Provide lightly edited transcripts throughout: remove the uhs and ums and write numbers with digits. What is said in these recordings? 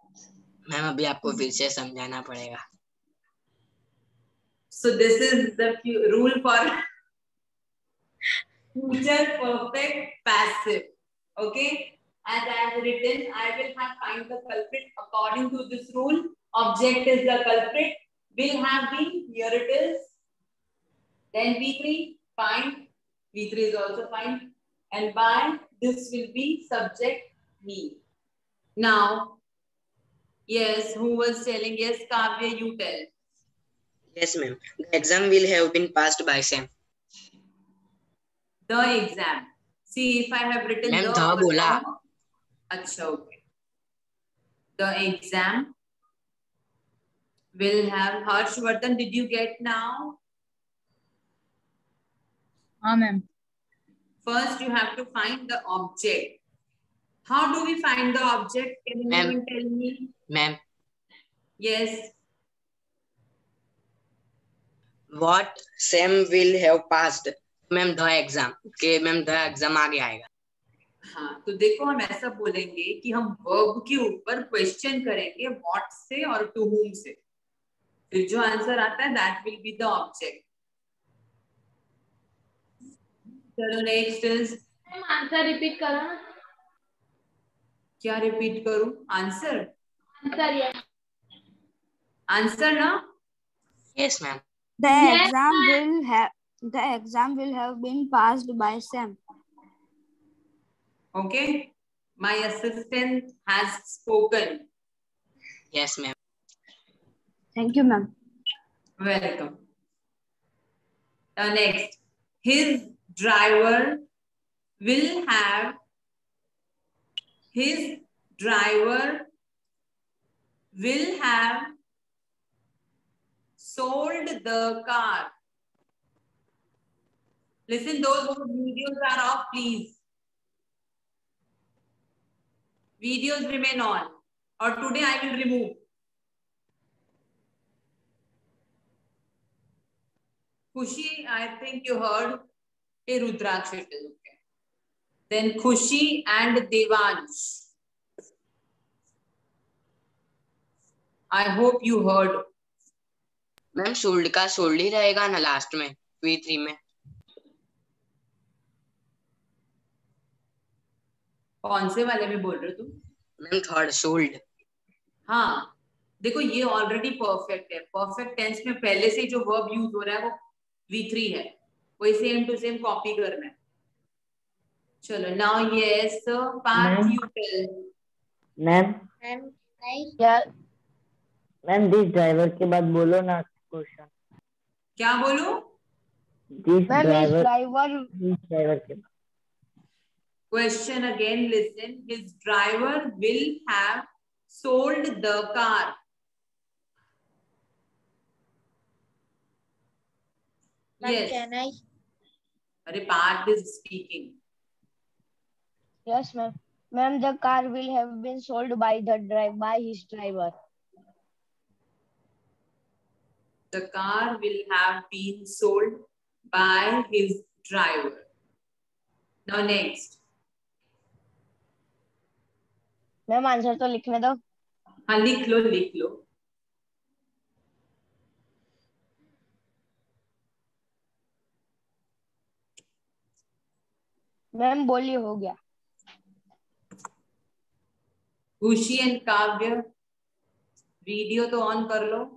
Ma'am अभी आपको फिर से समझाना पड़ेगा। So this is the rule for future perfect passive. Okay, as I have written, I will have find the culprit according to this rule. Object is the culprit. Will have been, here it is. Then V3 find. V3 is also find, and by this will be subject me. Now, yes, who was telling? Yes, Kavya, you tell. Yes, ma'am. The exam will have been passed by Sam. The exam. See, if I have written Ma'am, the बोला. Acha, okay. The exam will have. Harshvardhan, did you get now? Ma'am. First, you have to find the object. How do we find the object? Can anyone tell me? Ma'am. Yes. What Sam will have passed? Ma'am the exam के ma'am the exam आगे आएगा। हाँ, तो देखो हम ऐसा बोलेंगे कि हम वर्ब के ऊपर क्वेश्चन करेंगे व्हाट से और टू whom से, फिर जो आंसर आता है that will be the object. चलो नेक्स्ट इज, आंसर रिपीट करो ना। क्या रिपीट करूं? आंसर आंसर आंसर ना? Yes ma'am. The exam will have been passed by Sam. Okay, my assistant has spoken. Yes, ma'am. Thank you, ma'am. Welcome. Next, his driver will have sold the car. Listen, those whose videos are off, please. Videos remain on, or today I will remove. Khushi, I think you heard. Hey, Rudraksh, it is okay. Then Khushi and Devansh. I hope you heard. Ma'am sold का sold ही रहेगा ना last में V3 में। कौन से वाले में बोल रहे हो तुम? Ma'am third sold. हाँ, देखो ये ऑलरेडी परफेक्ट है। परफेक्ट टेंस में पहले से जो वर्ब यूज हो रहा है वो V3 है, वही सेम टू सेम कॉपी करना है। चलो now yes Parth you tell. Ma'am ma'am this driver के बाद बोलो ना क्वेश्चन। क्या बोलूं? दिस ड्राइवर के बाद Question again, listen. His driver will have sold the car. Yes. Can I? Arey, Parth is speaking. Yes, ma'am. Ma'am, the car will have been sold by his driver. The car will have been sold by his driver. Now next. Ma'am answer तो लिखने दो। हाँ लिख लो लिख लो। Ma'am बोलिए, हो गया। खुशी एंड काव्य वीडियो तो ऑन कर लो।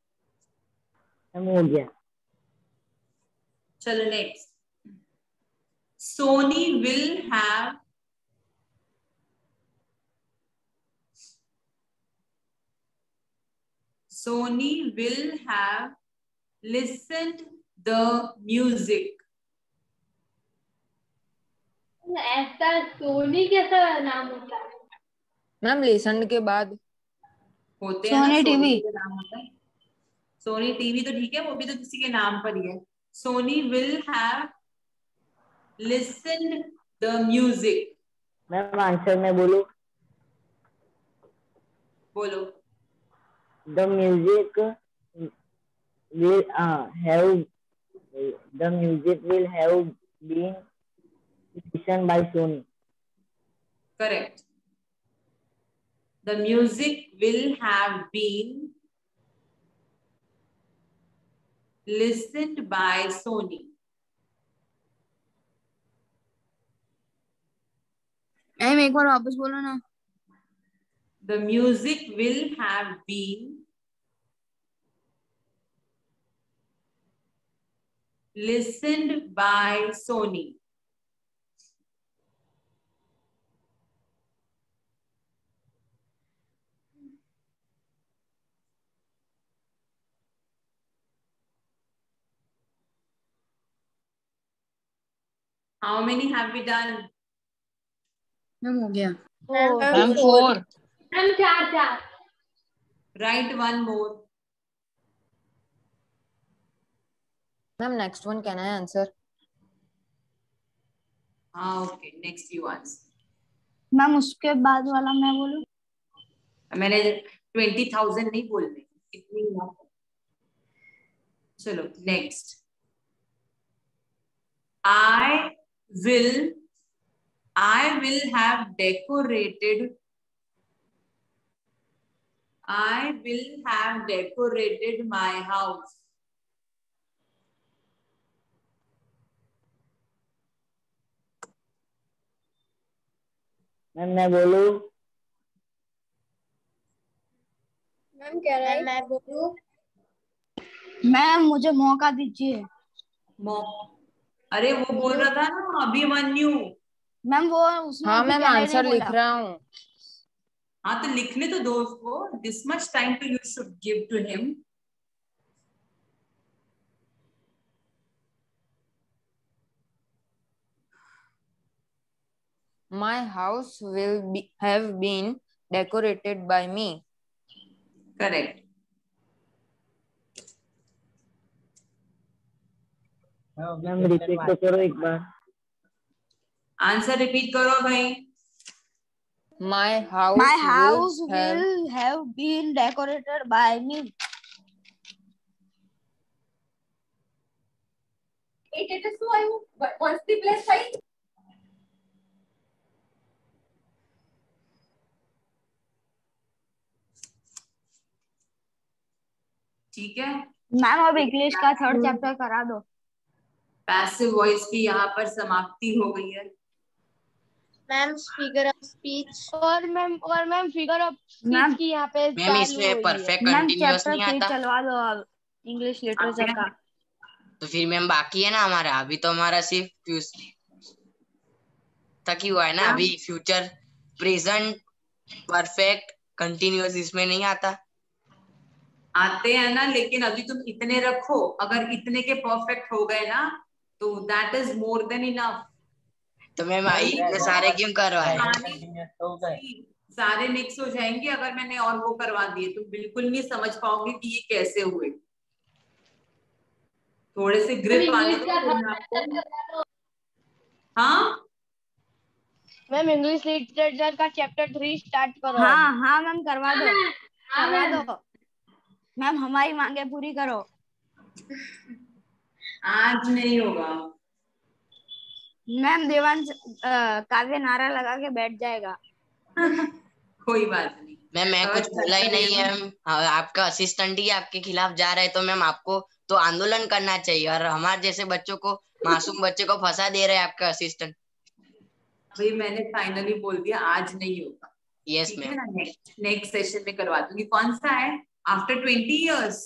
हो गया। चलो next. Sony will have listened the music. ऐसा सोनी कैसा नाम होता है? मैम लिसन के बाद होते हैं ना, सोनी टीवी के नाम होता है। सोनी टीवी तो ठीक है, वो भी तो किसी के नाम पर ही है। Sony will have listened the music. Ma'am answer मैं बोलूं? बोलो। The music will have the music will have been listened by Sony. Correct. The music will have been listened by Sony. Ma'am एक बार वापस बोलो ना. The music will have been listened by Sony. How many have we done? Ma'am हो गया. Ma'am 4. Ma'am 4. Write one more. Ma'am next one can I answer? Okay, next you answer. Ma'am उसके बाद वाला मैं बोलूं. मैंने 20,000 नहीं बोलने, इतनी ना. चलो next. I will have decorated. I will have decorated my house. Ma'am मैं बोलूं? मैम कह रहा है मैं बोलूं. मैम मुझे मौका दीजिए. अरे वो बोल रहा था ना अभिमन्यु. मैम वो उसने हाँ अभी मैम कहने आंसर नहीं लिख बोला. रहा हूँ. हाँ तो लिखने तो दो उसको. This much time to you should give to him. My house will have been decorated by me. Correct. Ma'am repeat तो करो एक बार. आंसर रिपीट करो भाई. My house will have been decorated by me. It is so what's the place right? ठीक है. Ma'am अब English का 3rd chapter करा दो. पैसिव वॉइस की यहाँ पर समाप्ति हो गई है. मैम फिगर ऑफ स्पीच और ma'am figure of ma'am speech की यहाँ पे मैम चालू इसमें हुई है. परफेक्ट मैम कंटिन्यूअस चैप्टर नहीं 3 आता. चलवा दो अब इंग्लिश लिटरेचर का. तो फिर मैम बाकी है ना हमारा. अभी तो हमारा सिर्फ तक ही हुआ है ना. अभी फ्यूचर, प्रेजेंट, परफेक्ट, कंटिन्यूअस इसमें नहीं आता. आते हैं ना, लेकिन अभी तुम इतने रखो. अगर इतने के परफेक्ट हो गए ना तो that is more than enough. तो मैम इतने सारे क्यों करवाए? सारे मिक्स हो जाएंगे अगर मैंने और वो करवा दिए. तुम बिल्कुल नहीं समझ पाओगे कि ये कैसे हुए. थोड़े से ग्रिप आने दो. हाँ मैम इंग्लिश लिटरेचर का चैप्टर 3 स्टार्ट करो. हाँ मैम करवा दो. मैम हमारी मांगे पूरी करो. आज नहीं होगा. मैम देवांश काव्य नारा लगा के बैठ जाएगा. कोई बात नहीं. मैम मैं कुछ बोला ही नहीं है. आपका असिस्टेंट ही आपके खिलाफ जा रहा है तो मैम आपको तो आंदोलन करना चाहिए. और हमारे जैसे बच्चों को, मासूम बच्चे को फंसा दे रहे हैं आपका असिस्टेंट. भाई मैंने फाइनली बोल दिया आज नहीं होगा. Yes ma'am. नेक्स्ट सेशन में करवा दूंगी. कौन सा है? After 20 years.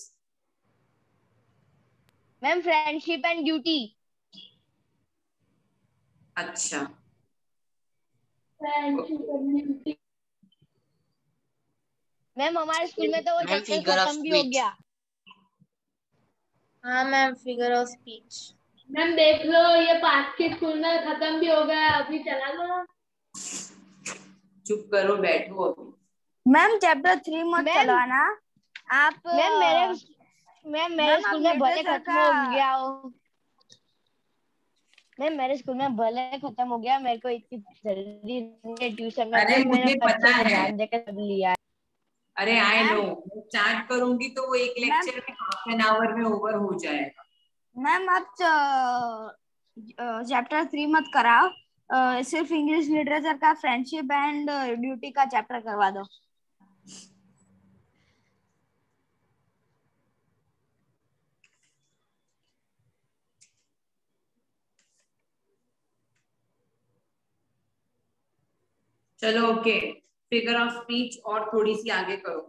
Ma'am friendship and duty. अच्छा मैम हमारे स्कूल में तो वो मैम चैप्टर फिगर ऑफ खत्म भी हो स्पीच. गया. हाँ ma'am figure of speech. Ma'am देख लो ये पास के स्कूल में खत्म भी हो गया. अभी चला लो. चुप करो, बैठो अभी. मैम चैप्टर 3 मत चलवाना आप. मैम मेरे स्कूल में भले खत्म हो गया हो. मैम मेरे स्कूल में भले खत्म हो गया. मेरे को इतनी जल्दी ट्यूशन में मैंने पता है. ध्यान देकर सब लिया. अरे आई नो. स्टार्ट करूंगी तो वो एक लेक्चर में हाफ एन आवर में ओवर हो जाएगा. मैम आप चैप्टर 3 मत कराओ. सिर्फ इंग्लिश लिटरेचर का फ्रेंडशिप एंड ड्यूटी का चैप्टर करवा दो. चलो ओके, फिगर ऑफ स्पीच और थोड़ी सी आगे करो।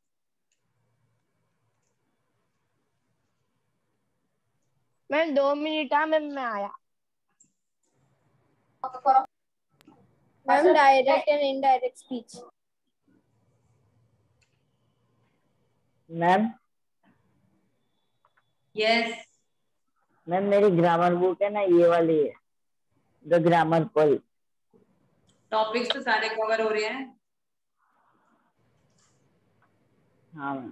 मैम 2 मिनट मैम मैं आया। Ma'am direct and indirect speech. Ma'am yes ma'am मेरी ग्रामर बुक है ना, ये वाली है, द ग्रामर पल। टॉपिक्स तो सारे कवर हो रहे हैं। हाँ मैम।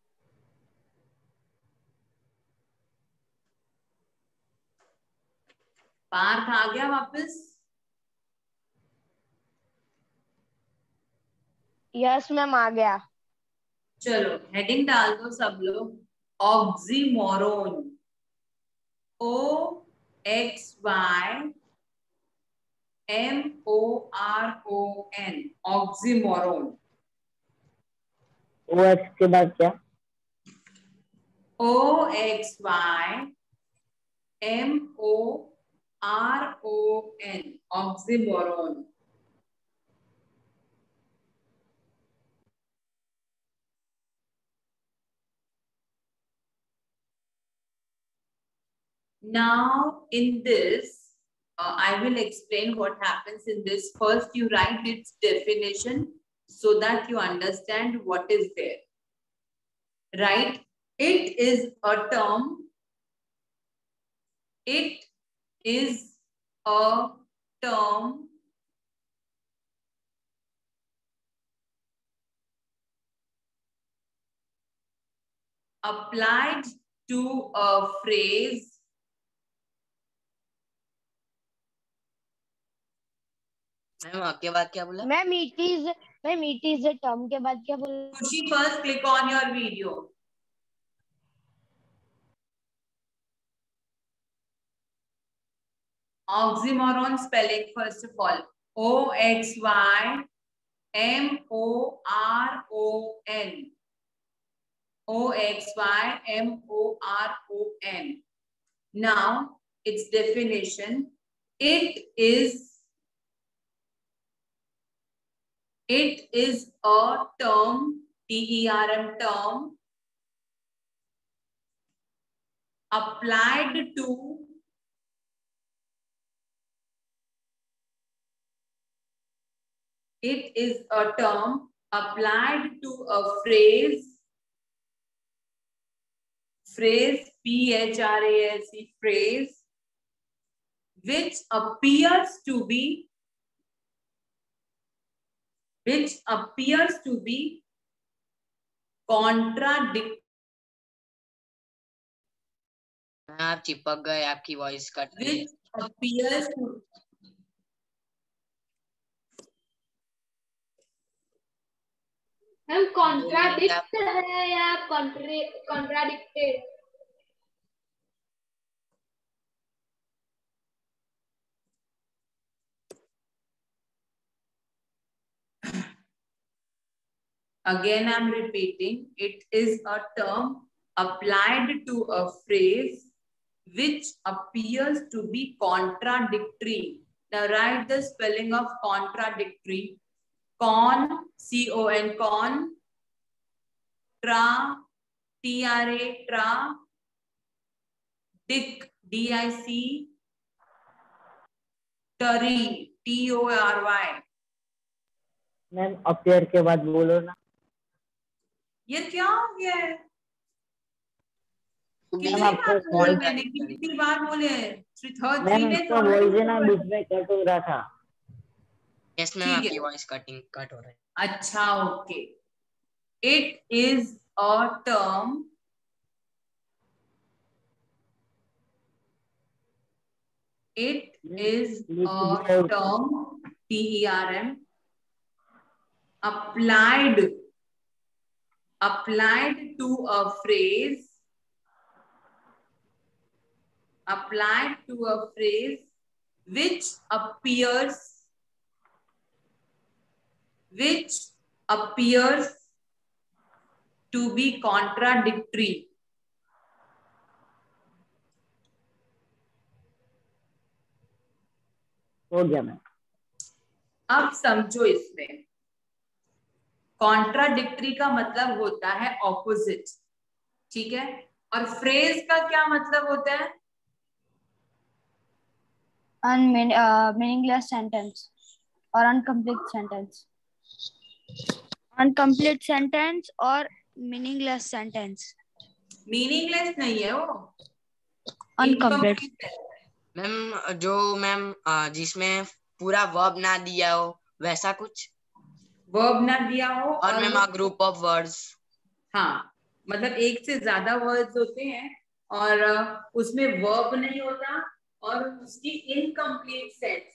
पार्थ आ गया वापस? यस मैम आ गया। चलो हेडिंग डाल दो सब लोग, ऑक्सीमोरोन, OXYMORON, ऑक्सीमोरोन। OX के बाद क्या? OXYMORON, oxymoron. Now in this, I will explain what happens in this. First, you write its definition so that you understand what is there. Right? It is a term. It is a term applied to a phrase ma'am आपके बाद क्या बोला? Ma'am it is the term के बाद क्या बोला? Kushi, first click on your video. Oxymoron spelling first of all. OXYMORON. OXYMORON. Now its definition. It is a term, TERM term, applied to a phrase, PHRASE, phrase, which appears to be contradictory. आप चिपक गए, आपकी voice cut रही है। Which appears to ma'am contradict है या contradicted? Again, I'm repeating, it is a term applied to a phrase which appears to be contradictory. Now write the spelling of contradictory. Con, C-O-N, con, tra, T-R-A, tra, dic, D-I-C, tary, T-O-R-Y. Ma'am appear के बाद बोलो ना। ये क्या हो गया है? कितनी मैम आपको बार बोले कौन मैंने, कितनी बार बोले? मैम आपका वॉइस है ना बीच में कट हो रहा था। यस मैम, आपकी वॉइस कट हो रहा है। अच्छा okay. It is a term TERM applied to a phrase which appears to be contradictory. हो गया मैम। अब समझो, इसमें कॉन्ट्राडिक्टरी का मतलब होता है ऑपोजिट, ठीक है, और फ्रेज का क्या मतलब होता है? meaningless sentence or incomplete sentence. Incomplete sentence or meaningless sentence. Meaningless नहीं है वो, Incomplete. incomplete है। मैम जो मैम जिसमें पूरा वर्ब ना दिया हो वैसा कुछ, वर्ब ना दिया हो और मैम वो, अ ग्रुप ऑफ वर्ड्स। हाँ, मतलब एक से ज्यादा वर्ड्स होते हैं और उसमें वर्ब नहीं होता और उसकी incomplete sense.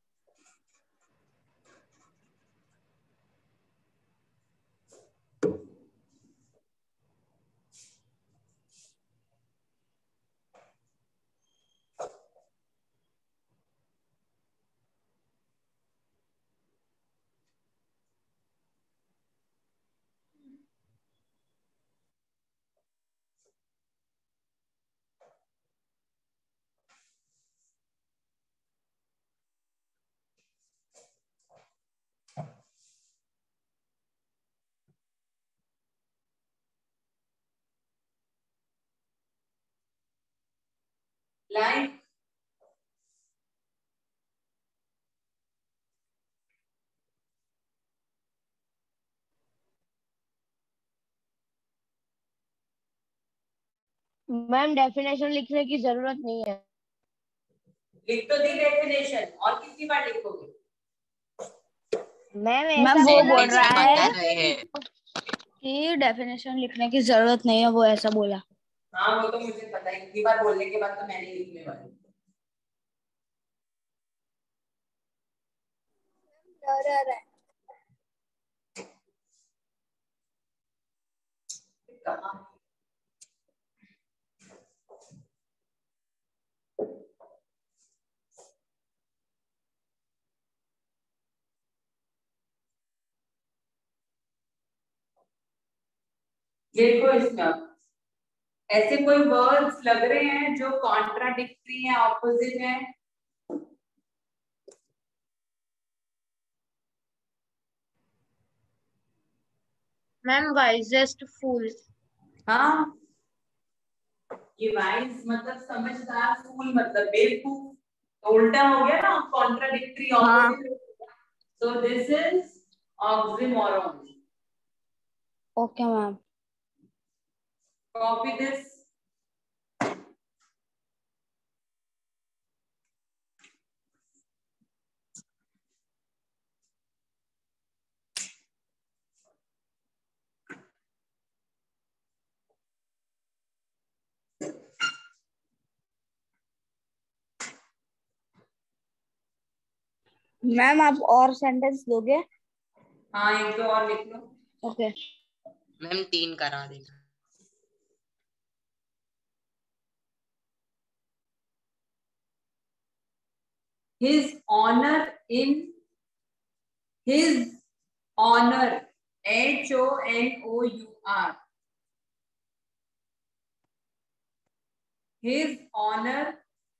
Like ma'am definition लिखने की जरूरत नहीं है। लिख तो दी डेफिनेशन, और कितनी बार लिखोगे? मैम मैम ऐसा वो बोला बोल सेंटेंस रहा में है बता रहे हैं। कि डेफिनेशन लिखने की जरूरत नहीं है, वो ऐसा बोला। हाँ वो तो मुझे पता है, इतनी बार बोलने के बाद तो मैं नहीं लिखने वाली। देखो इसमें अब ऐसे कोई वर्ड्स लग रहे हैं जो कॉन्ट्राडिक्टरी है, ऑपोजिट है? Ma'am wisest fool. हाँ, ये वाइज मतलब समझदार, फूल मतलब बेवकूफ, तो उल्टा हो गया ना, contradictory opposite. So this is oxymoron. Okay ma'am. Copy this. Ma'am आप और सेंटेंस दोगे? हाँ एक दो और लिख लो। ओके। मैम 3 करा देना। His honor in his honor, HONOUR, his honor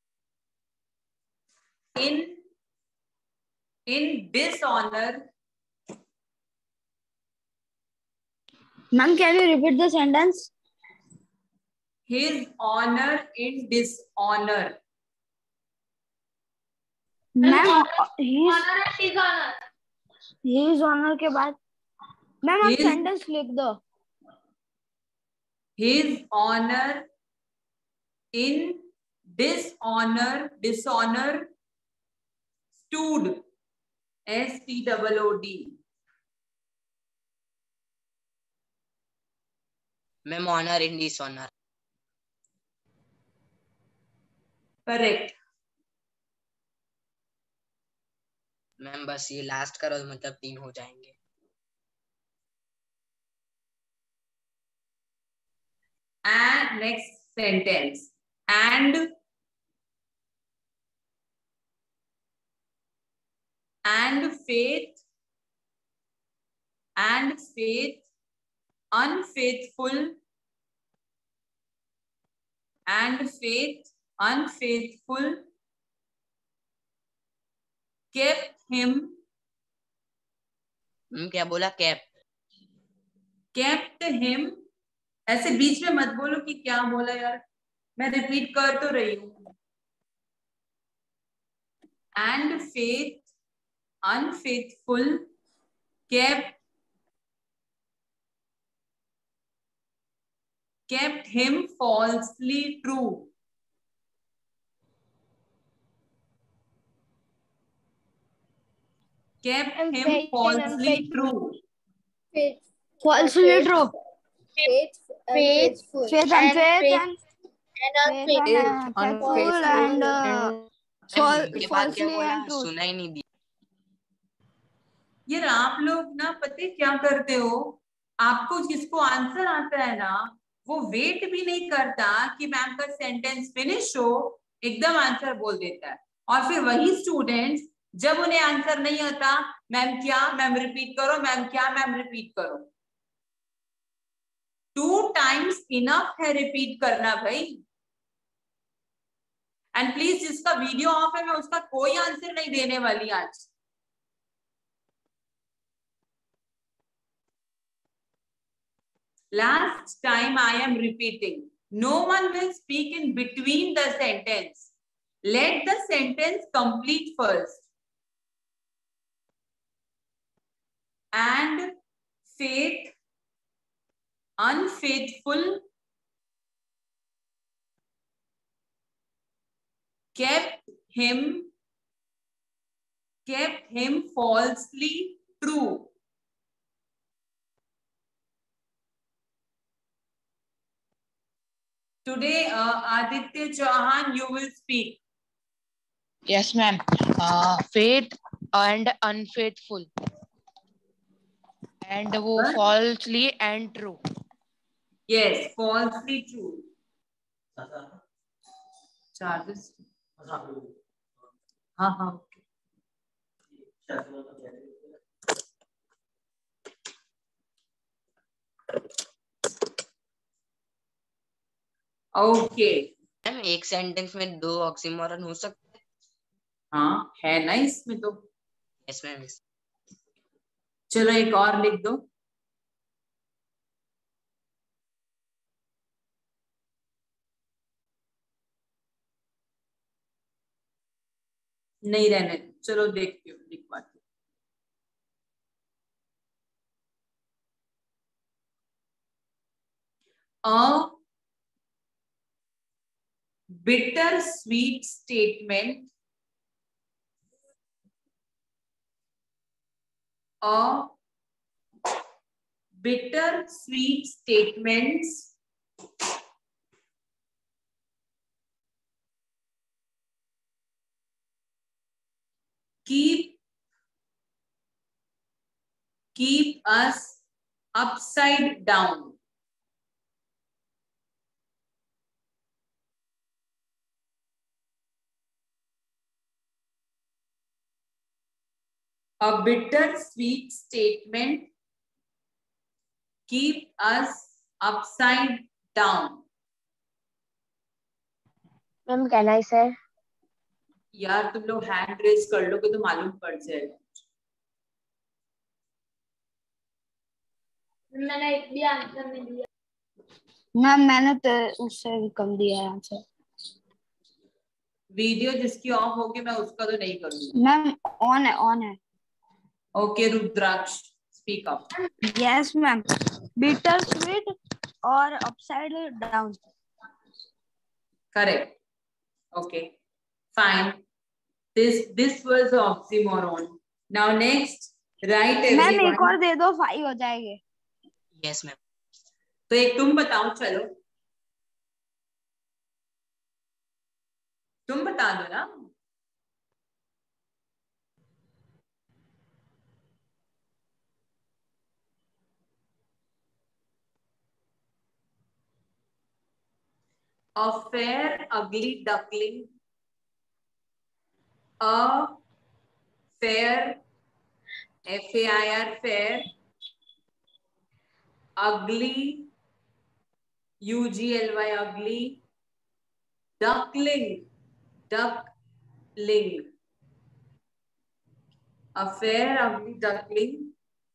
in dishonor. Ma'am, can you repeat the sentence? His honor in dishonor. Ma'am honour and dishonour. his honor के बाद मैम आप His सेंटेंस लिख दो। his honor in dishonor, dishonor stood, STOOD. Ma'am honour in dishonour. Correct. Ma'am बस ये last करो मतलब 3 हो जाएंगे। And next sentence. And faith unfaithful and unfaithful kept him. क्या बोला? kept him, ऐसे बीच में मत बोलो कि क्या बोला यार, मैं रिपीट कर तो रही हूं. And unfaithful kept him falsely true. Kept him falsely true. Falsely true. Faithful Faith and unfaithful and ये बात क्या falsely बोला? and true. सुना ही नहीं दी. यार आप लोग ना पता क्या करते हो, आपको जिसको आंसर आता है ना वो वेट भी नहीं करता कि मैम का सेंटेंस फिनिश हो, एकदम आंसर बोल देता है. और फिर वही स्टूडेंट्स जब उन्हें आंसर नहीं आता, मैम क्या, मैम रिपीट करो, मैम क्या, मैम रिपीट करो. 2 times इनफ है रिपीट करना भाई. एंड प्लीज जिसका वीडियो ऑफ है मैं उसका कोई आंसर नहीं देने वाली आज. Last time I am repeating. No one will speak in between the sentence. Let the sentence complete first. And unfaithful kept him falsely true. Today, Aditya Chauhan, you will speak. Yes, ma'am. Faith and unfaithful. And वो falsely and true. Yes, falsely true. Charges. हाँ. Okay. एक sentence में 2 oxymoron हो सकते हैं. हाँ है ना इसमें तो. Yes ma'am. चलो एक और लिख दो. नहीं रहने, चलो देखती हूँ लिखवाती. A bitter sweet statement. A bitter sweet statements keep us upside down. A bitter sweet statement keep us upside down. Ma'am, can I say? यार तुम लोग हैंड रेज कर लोगे तो मालूम पड़ जाएगा. मैंने एक भी आंसर नहीं दिया. मैम मैंने तो उससे भी कम दिया है आंसर. वीडियो जिसकी ऑफ होगी मैं उसका तो नहीं करूंगी. मैम ऑन है. Okay Rudraksh, speak up. Yes ma'am. Bitter sweet और upside down. Correct. Okay fine. This was oxymoron. Now next, write everyone. Ma'am एक और दे दो, 5 हो जाएंगे. Yes ma'am. तो एक तुम बताओ, चलो तुम बता दो ना. A fair ugly duckling. A fair, FAIR, fair, ugly, UGLY, ugly. Duckling, duckling. A fair, ugly duckling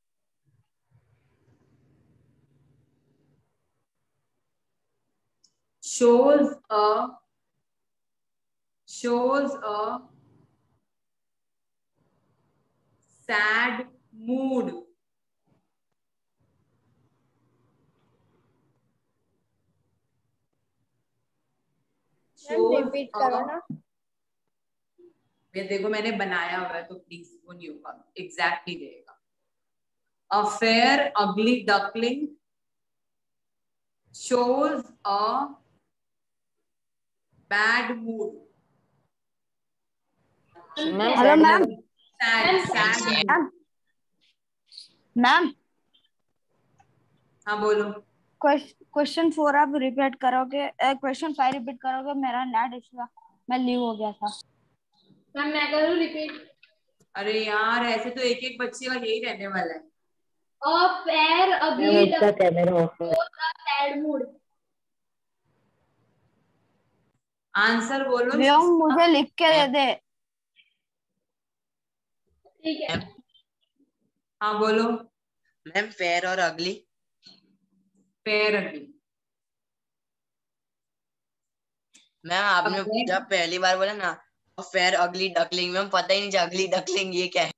shows a sad mood. Repeat करो ना। ये देखो मैंने बनाया हुआ है तो प्लीज वो नहीं होगा, एग्जैक्ट नहीं रहेगा। A fair ugly duckling shows a bad mood. Hello ma'am. sad ma'am हाँ बोलो। क्वेश्चन 4 आप रिपीट करोगे, क्वेश्चन 5 रिपीट करोगे, मेरा नेट इशू, मैं लीव हो गया था। मैम मैं करूँ रिपीट? अरे यार ऐसे तो एक एक बच्चे का यही रहने वाला है। A fair ugly उसका कैमरा ऑफ है। shows a sad mood. Answer बोलो। व्योम मुझे लिख के दे दे। ठीक है। हाँ बोलो। मैम फेयर और अगली। फेयर अगली। मैम आपने जब पहली बार बोला ना फेयर अगली डकलिंग, मैम पता ही नहीं था अगली डकलिंग ये क्या है।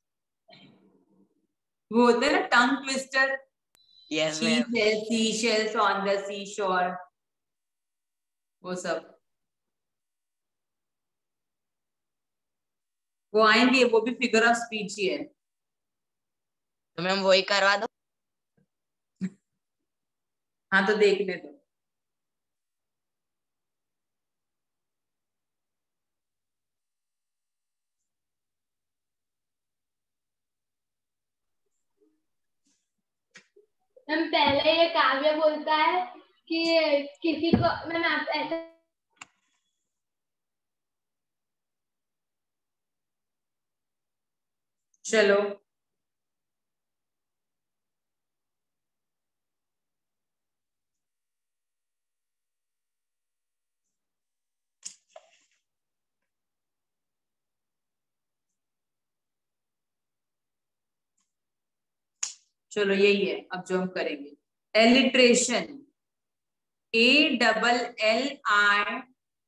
वो होता है ना tongue twister. Yes she ma'am. Sells sea shells on the sea shore, वो सब वो आएंगे, वो भी फिगर ऑफ स्पीच ही है। तो मैम वही करवा दो। हाँ तो देखने दो। मैम पहले ये काव्य बोलता है कि किसी को, मैम आप ऐसे चलो चलो यही है अब जो हम करेंगे। Alliteration, ALLI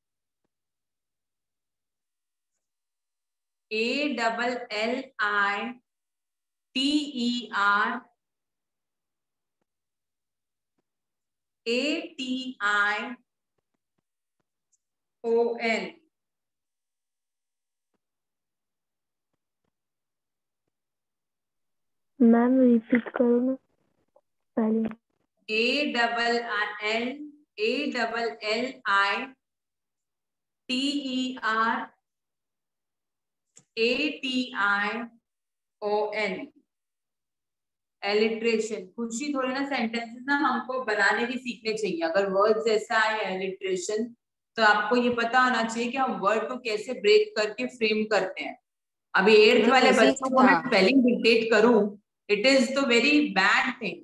ALLITERATION। Ma'am repeat करो ना पहले। ALLITERATION। एलिट्रेशन। खुशी थोड़े ना सेंटेंसेस ना हमको बनाने भी सीखने चाहिए। अगर वर्ड्स ऐसा है एलिट्रेशन तो आपको ये पता होना चाहिए कि हम वर्ड को कैसे ब्रेक करके फ्रेम करते हैं। अभी 8th वाले बच्चों को मैं स्पेलिंग डिक्टेट करूं, it is the very bad thing.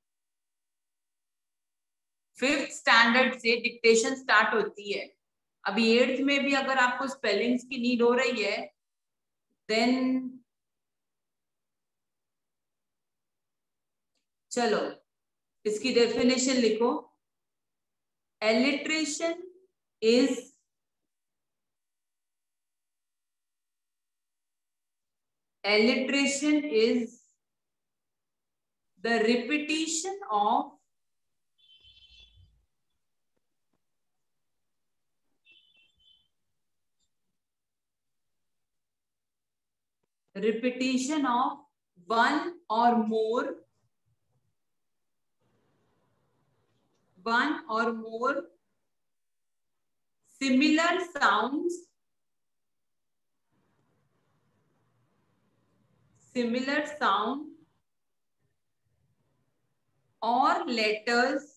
5th standard से डिक्टेशन स्टार्ट होती है। अभी 8th में भी अगर आपको स्पेलिंग्स की नीड हो रही है देन चलो इसकी डेफिनेशन लिखो। Alliteration is the repetition of one or more similar sound or letters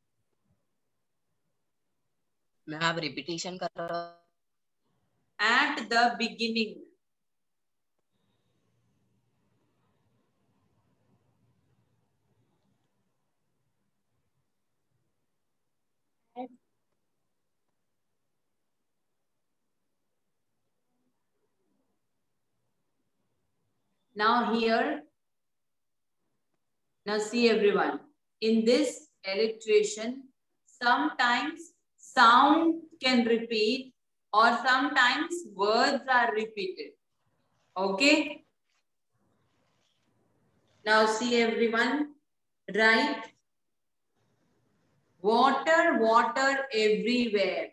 मैं आप रिपीटेशन कर रहा at at the beginning. Now here, now see everyone, in this alliteration, sometimes sound can repeat or sometimes words are repeated. Okay? Now see everyone, write water, water everywhere.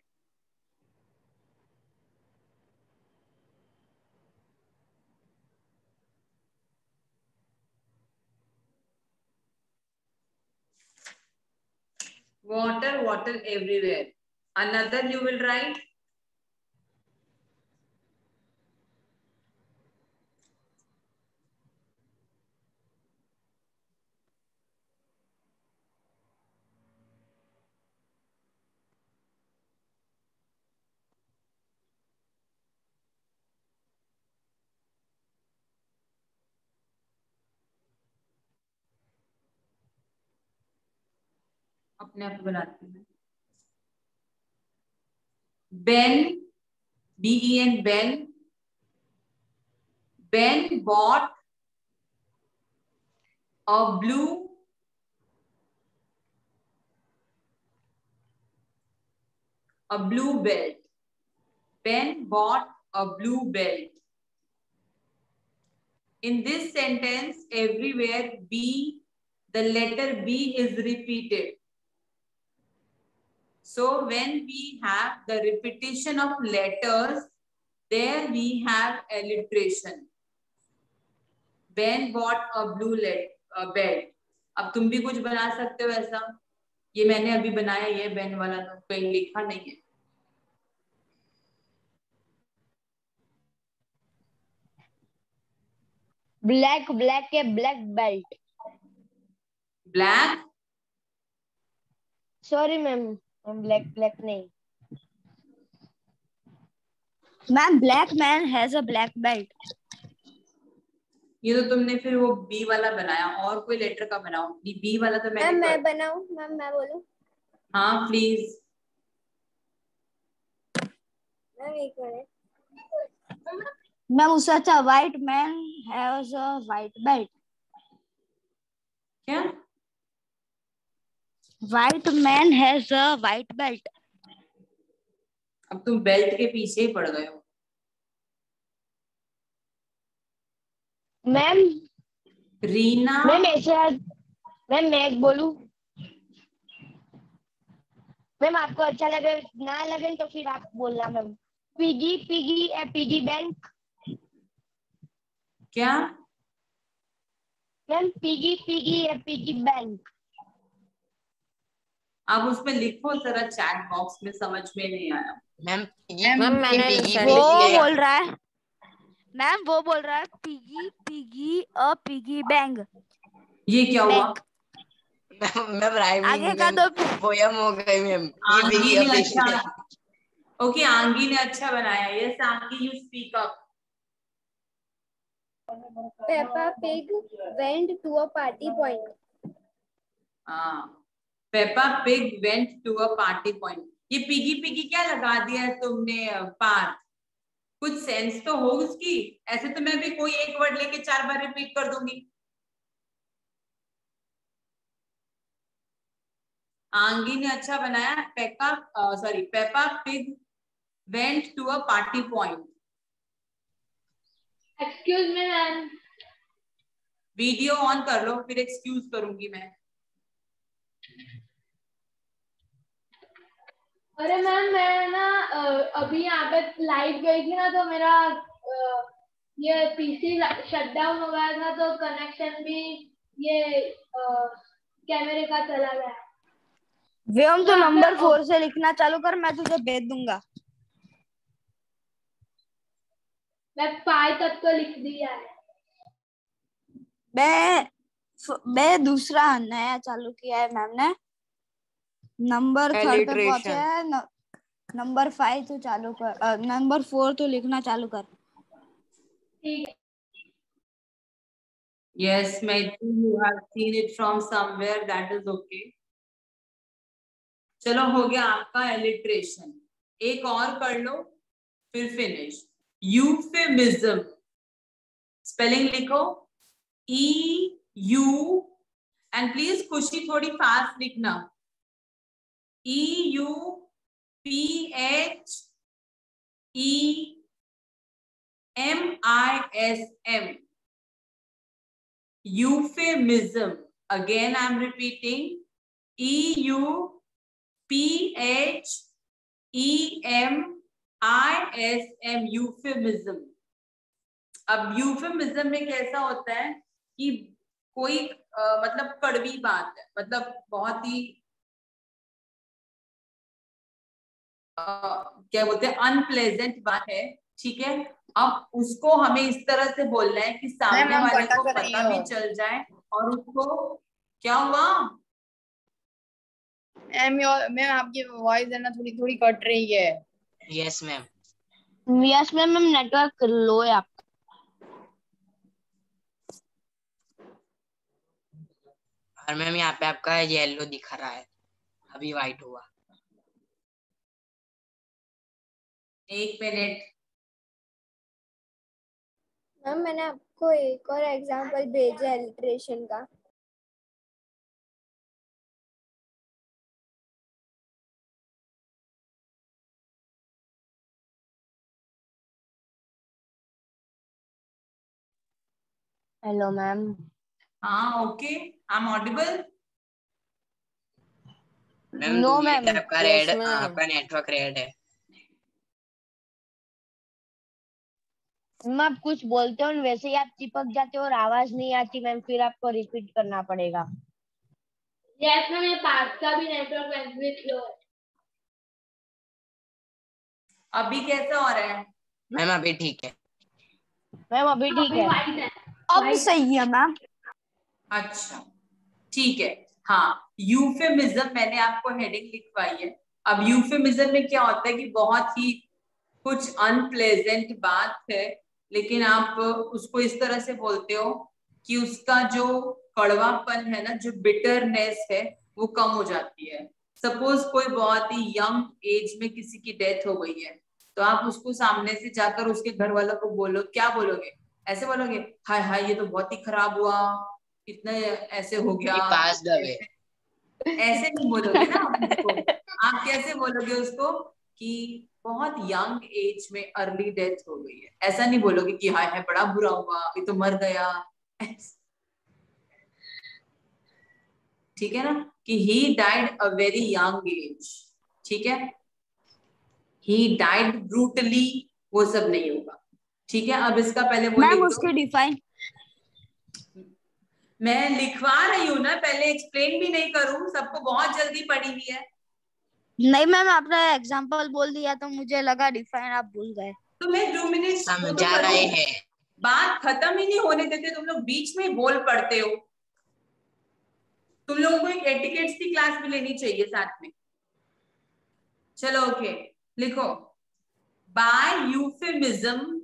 Water, water everywhere. Another you will write. अपने आप बनाती हूँ. Ben, B-E-N, Ben. Ben bought a blue belt. Ben bought a blue belt. In this sentence, everywhere B, the letter B is repeated. So when we have the repetition of letters, there we have alliteration. Ben bought a blue belt. अब तुम भी कुछ बना सकते हो ऐसा. ये मैंने अभी बनाया, ये बेन वाला तो कहीं लिखा नहीं है. ब्लैक ब्लैक के black belt. Black. Sorry ma'am, black black नहीं. Ma'am black man has a black belt. ये तो तुमने फिर वो बी वाला बनाया, और कोई लेटर का बनाओ. बी वाला तो मैंने. मैं बनाऊं? मैम मैं बोलूं? हाँ प्लीज. मैम उससे अच्छा white man has a white belt. क्या? White man has a white belt. अब तुम बेल्ट के पीछे ही पड़ गए हो. मैम रीना. मैम ऐसे मैम मैं एक बोलूं? मैम आपको अच्छा लगे ना लगे तो फिर आप बोलना ma'am. Piggy piggy a piggy bank. क्या? Ma'am piggy piggy a piggy bank. आप उसमें लिखो जरा चैट बॉक्स में, समझ में नहीं आया. मैम मैंने वो बोल रहा है मैम, वो बोल रहा है piggy piggy a piggy bank. ये क्या हुआ? मैम राइमिंग आगे का तो पोयम हो गई मैम. आंगी ने अच्छा. ओके, आंगी ने अच्छा बनाया. Yes Aangi, you speak up. Peppa Pig went to a party point. हाँ, Peppa Pig went to a party point. ये पिगी पिगी क्या लगा दिया है तुमने पार्ट? कुछ सेंस तो हो उसकी. ऐसे तो मैं भी कोई एक वर्ड लेके 4 बार रिपीट कर दूंगी. आंगी ने अच्छा बनाया. Peppa Pig went to a party point. Excuse me ma'am. Video on कर लो, फिर एक्सक्यूज करूंगी मैं. अरे मैम मैं ना अभी यहाँ पे लाइट गई थी ना, तो मेरा ये पीसी शटडाउन हो गया था, तो कनेक्शन भी ये कैमरे का चला गया. व्योम तो नंबर 4 से लिखना चालू कर, मैं तुझे भेज दूंगा. मैं 5 तक तो लिख दिया है. मैं दूसरा नया चालू किया है मैम ने. नंबर 3 पे पहुंचे हैं. नंबर 5 तो चालू कर, नंबर 4 तो लिखना चालू कर। ठीक है। Yes, Maitri, you have seen it from somewhere. That is okay. चलो हो गया आपका एलिट्रेशन। एक और कर लो फिर फिनिश। यूफेमिज्म स्पेलिंग लिखो EU एंड प्लीज खुशी थोड़ी फास्ट लिखना। EUPHEMISM euphemism. Again I am repeating EUPHEMISM euphemism। अब यूफेमिज्म में कैसा होता है कि कोई मतलब कड़वी बात है, मतलब बहुत ही क्या बोलते हैं अनप्लेजेंट बात है, ठीक है। अब उसको हमें इस तरह से बोलना है कि सामने वाले को पता भी चल जाए और उसको क्या हुआ। मैम आपकी वॉइस है ना थोड़ी थोड़ी कट रही है। Yes ma'am. Yes ma'am, ma'am network low है आपका। और मैम यहाँ पे आपका येलो दिखा रहा है, अभी व्हाइट हुआ। एक मिनट मैम मैंने आपको एक और एग्जांपल भेजा है लिटरेशन का। Hello ma'am. हाँ okay, I am audible. Ma'am no दो मैम। मिनट आपका Yes, रेड, ma'am. आपका नेटवर्क रेड है। मैम आप कुछ बोलते हो वैसे ही आप चिपक जाते हो और आवाज नहीं आती मैम, फिर आपको रिपीट करना पड़ेगा। यस मैम, ये पार्थ का भी नेटवर्क वैसे स्लो है। अभी कैसा हो रहा है मैम अभी ठीक है। मैम अभी ठीक अभी है। व्हाइट है। अब सही है मैम। अच्छा ठीक है। हाँ यूफेमिज्म मैंने आपको हेडिंग लिखवाई है। अब यूफेमिज्म में क्या होता है कि बहुत ही कुछ अनप्लेजेंट बात है, लेकिन आप उसको इस तरह से बोलते हो कि उसका जो कड़वापन है ना, जो बिटरनेस है वो कम हो जाती है। सपोज कोई बहुत ही यंग एज में किसी की डेथ हो गई है, तो आप उसको सामने से जाकर उसके घर वालों को बोलो, क्या बोलोगे? ऐसे बोलोगे हाय हाय ये तो बहुत ही खराब हुआ, इतना ऐसे हो गया, He passed away. ऐसे ऐसे नहीं बोलोगे ना आप उसको। आप कैसे बोलोगे उसको कि बहुत यंग एज में अर्ली डेथ हो गई है, ऐसा नहीं बोलोगे कि हाय हाय बड़ा बुरा हुआ ये तो मर गया। ठीक है ना, कि he died a very young age, ठीक है, ही डाइड ब्रूटली, वो सब नहीं होगा। ठीक है, अब इसका पहले वो मैम लिख उसके दो। डिफाइन मैं लिखवा रही हूँ ना, पहले एक्सप्लेन भी नहीं करूँ, सबको बहुत जल्दी पड़ी हुई है। नहीं मैम, आपने एग्जांपल बोल दिया तो मुझे लगा डिफाइन आप भूल गए। तो मैं 2 मिनट वो तो समझा रहे करूँ, हैं। बात खत्म ही नहीं होने देते, तुम लोग बीच में बोल पड़ते हो। तुम लोगों को एक एटिकेट्स की क्लास भी लेनी चाहिए साथ में। चलो ओके, लिखो by euphemism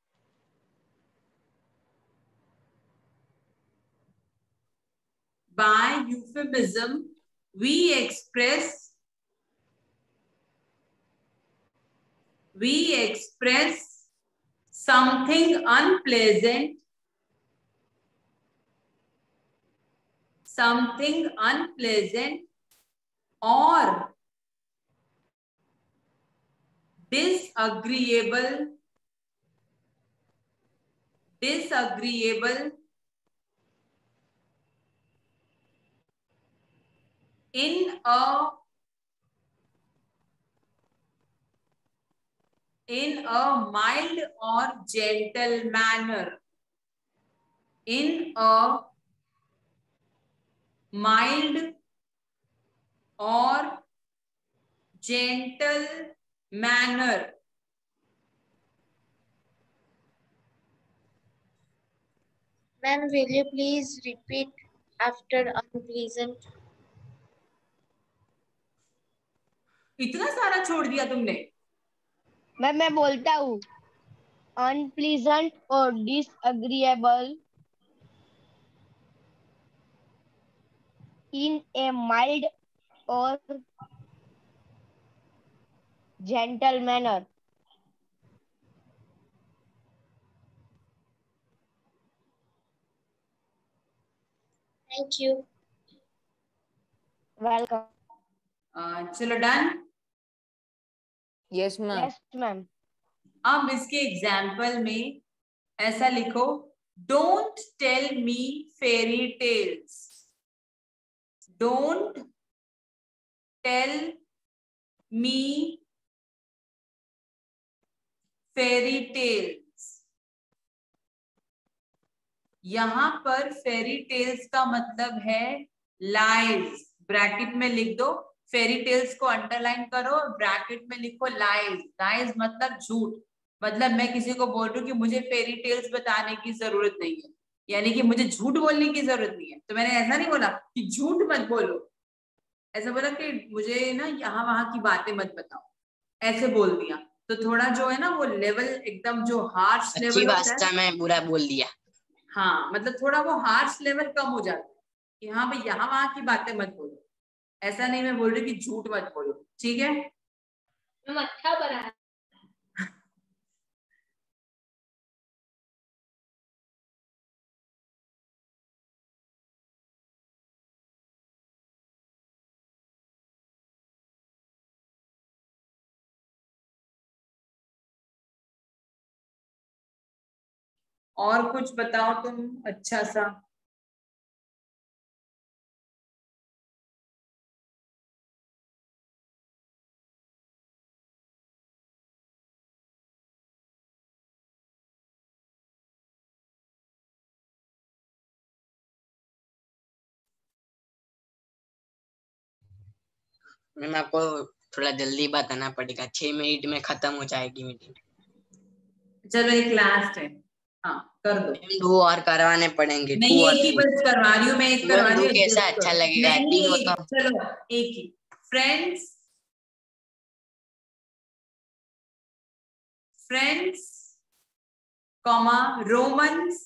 we express something unpleasant or disagreeable in a mild or gentle manner, in a mild or gentle manner. Ma'am, will you please repeat after unpleasant? इतना सारा छोड़ दिया तुमने। मैं बोलता हूँ अनप्लीजेंट और डिसएग्रीएबल इन ए माइल्ड और gentle manner. Thank you. Welcome. चलो done. Yes ma'am. Yes ma'am. अब इसके एग्जाम्पल में ऐसा लिखो, don't tell me fairy tales. Don't tell me fairy tales. यहां पर फेरी टेल्स का मतलब है लाइज। ब्रैकेट में लिख दो, फेरी टेल्स को अंडरलाइन करो, ब्रैकेट में लिखो लाइज। लाइज मतलब झूठ। मतलब मैं किसी को बोल रही हूँ कि मुझे फेरी टेल्स बताने की जरूरत नहीं है, यानी कि मुझे झूठ बोलने की जरूरत नहीं है। तो मैंने ऐसा नहीं बोला कि झूठ मत बोलो, ऐसा बोला कि मुझे ना यहाँ वहां की बातें मत बताओ, ऐसे बोल दिया। तो थोड़ा जो है ना वो लेवल एकदम जो हार्श अच्छी लेवल होता है, भाषा में बुरा बोल दिया। हाँ मतलब थोड़ा वो हार्श लेवल कम हो जाता है कि हाँ भाई यहाँ वहां की बातें मत बोलो। ऐसा नहीं मैं बोल रही कि झूठ मत बोलो, ठीक है। मैम अच्छा बना है। और कुछ बताओ तुम अच्छा सा। मैम आपको थोड़ा जल्दी बताना पड़ेगा, 6 मिनट में खत्म हो जाएगी मीटिंग। चलो एक लास्ट है, हाँ कर दो। मैम 2 और करवाने पड़ेंगे, 2 नहीं और एक ही 3। बस करवा रही हूँ मैं, एक करवा मैम रही 2 हूँ, कैसा एडजस्ट अच्छा करो। लगेगा, नहीं 3 हो एक, तो। चलो एक ही। Friends, friends comma Romans,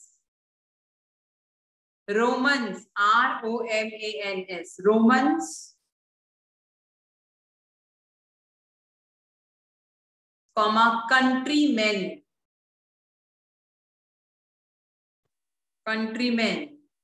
Romans ROMANS, Romans comma countrymen, countrymen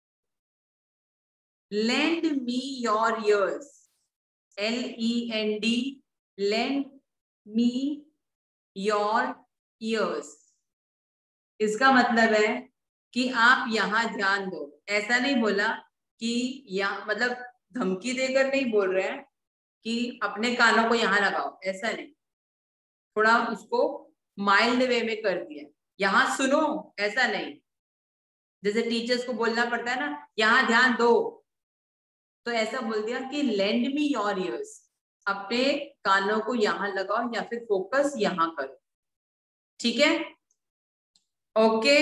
lend me your ears, LEND, lend me your ears। इसका मतलब है कि आप यहाँ ध्यान दो। ऐसा नहीं बोला कि यहाँ मतलब धमकी देकर नहीं बोल रहे हैं कि अपने कानों को यहाँ लगाओ, ऐसा नहीं। थोड़ा उसको माइल्ड वे में कर दिया, यहाँ सुनो, ऐसा नहीं। जैसे टीचर्स को बोलना पड़ता है ना, यहाँ ध्यान दो, तो ऐसा बोल दिया कि लेंड मी योर ईयर्स, अपने कानों को यहाँ लगाओ या फिर फोकस यहाँ करो, ठीक है। Okay,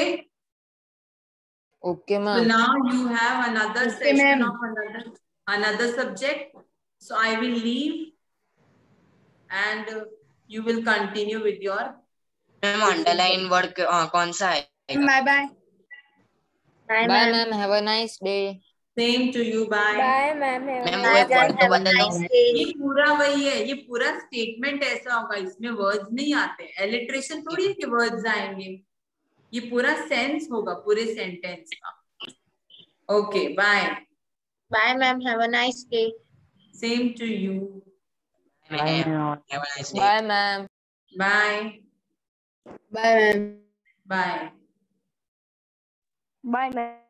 okay so ma'am. now you have another Okay, session ma'am. of another subject, so I will leave and you will continue with your ma'am different underline subjects. Word कौन सा है? Bye bye. Bye bye ma'am. Ma'am, have a nice day. Same to you, bye. Bye ma'am, ma'am वो bye एक ma'am, word तो have a बता दो। Nice day. ये पूरा वही है, ये पूरा स्टेटमेंट ऐसा होगा, इसमें वर्ड्स नहीं आते, एलिट्रेशन थोड़ी है कि वर्ड्स आएंगे, ये पूरा सेंस होगा पूरे सेंटेंस का। Okay bye. Bye ma'am, have a nice day. Same to you. Have a nice day. Bye ma'am. Bye bye ma'am. Bye. Bye ma'am.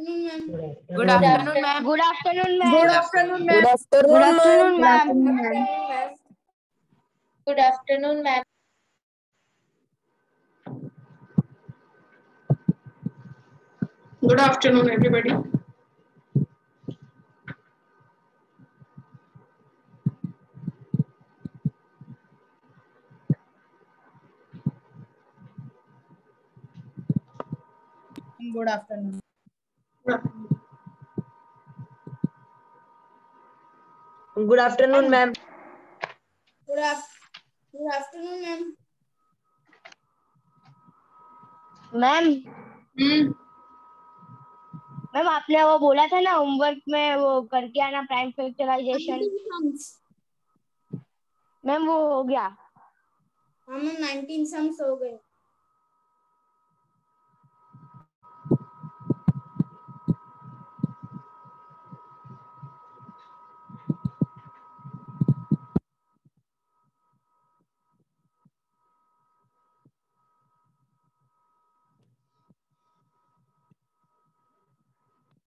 Good afternoon, ma'am. Good afternoon, ma'am. Good afternoon, ma'am. Good afternoon, ma'am. Good afternoon, ma'am. Good afternoon, everybody. Good afternoon. Good afternoon, ma'am. Good afternoon, ma'am. Ma'am ma'am आपने वो बोला था ना homework में वो करके आना prime factorisation, ma'am वो हो गया। हाँ मैम 19 सम्स हो गए।